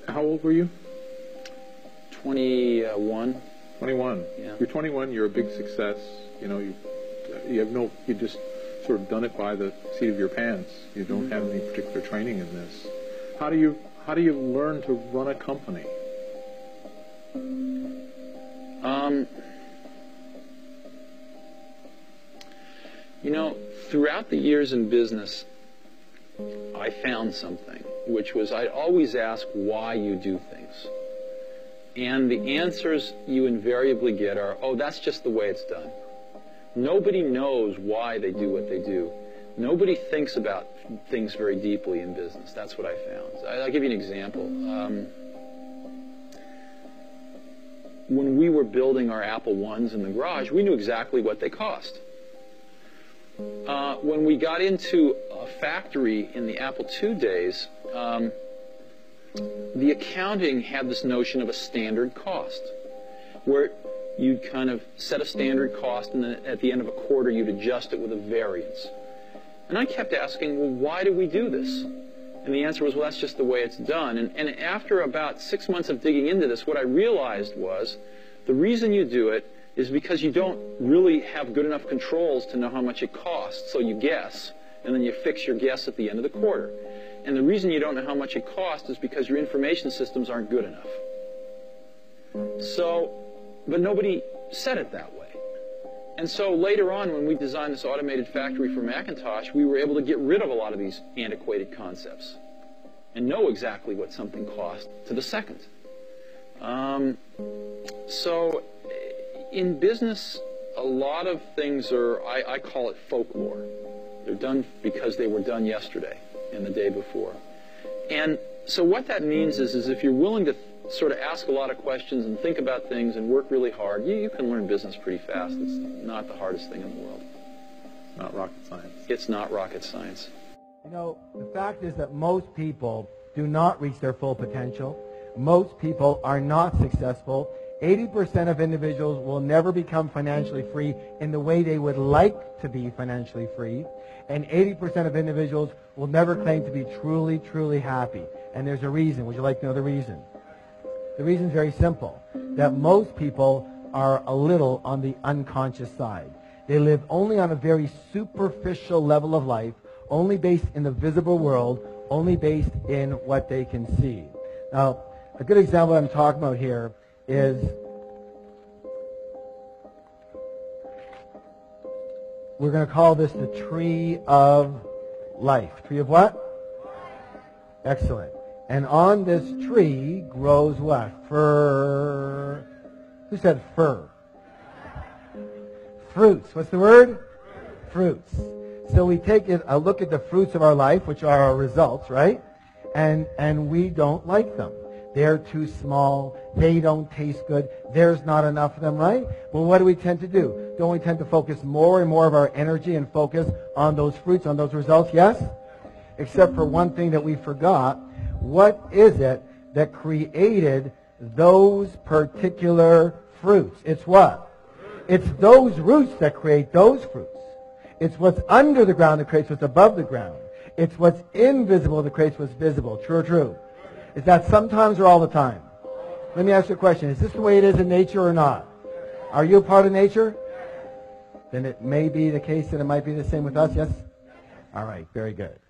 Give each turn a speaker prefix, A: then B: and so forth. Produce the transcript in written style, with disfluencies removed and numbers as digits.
A: How old were you?
B: 21.
A: 21.
B: Yeah.
A: You're 21. You're a big success. You know, you just sort of done it by the seat of your pants. You don't have any particular training in this. How do you learn to run a company?
B: You know, throughout the years in business, I found something, which was I'd always ask why you do things. And the answers you invariably get are, oh, that's just the way it's done. Nobody knows why they do what they do. Nobody thinks about things very deeply in business. That's what I found. I'll give you an example. When we were building our Apple I's in the garage, we knew exactly what they cost. When we got into a factory in the Apple II days, the accounting had this notion of a standard cost, where you'd kind of set a standard cost, and then at the end of a quarter, you'd adjust it with a variance. And I kept asking, well, why do we do this? And the answer was, well, that's just the way it's done. And after about 6 months of digging into this, what I realized was the reason you do it is because you don't really have good enough controls to know how much it costs, so you guess, and then you fix your guess at the end of the quarter. And the reason you don't know how much it costs is because your information systems aren't good enough. But nobody said it that way. And so later on, when we designed this automated factory for Macintosh, we were able to get rid of a lot of these antiquated concepts and know exactly what something cost to the second. So in business, a lot of things are, I call it folklore. They're done because they were done yesterday and the day before. And so what that means is if you're willing to sort of ask a lot of questions and think about things and work really hard, you can learn business pretty fast. It's not the hardest thing in the world.
A: Not rocket science.
B: It's not rocket science.
C: You know, the fact is that most people do not reach their full potential. Most people are not successful. 80% of individuals will never become financially free in the way they would like to be financially free. And 80% of individuals will never claim to be truly, truly happy. And there's a reason. Would you like to know the reason? The reason is very simple, that most people are a little on the unconscious side. They live only on a very superficial level of life, only based in the visible world, only based in what they can see. Now, a good example I'm talking about here is we're going to call this the tree of life. Tree of what? Excellent. And on this tree grows what? Fir. Who said fir? Fruits. What's the word? Fruits. So we take a look at the fruits of our life, which are our results, right? And we don't like them. They're too small. They don't taste good. There's not enough of them, right? Well, what do we tend to do? Don't we tend to focus more and more of our energy and focus on those fruits, on those results? Yes? Except for one thing that we forgot. What is it that created those particular fruits? It's what? It's those roots that create those fruits. It's what's under the ground that creates what's above the ground. It's what's invisible that creates what's visible. True or true? Is that sometimes or all the time? Let me ask you a question. Is this the way it is in nature or not? Are you a part of nature? Then it may be the case that it might be the same with us, yes? All right, very good.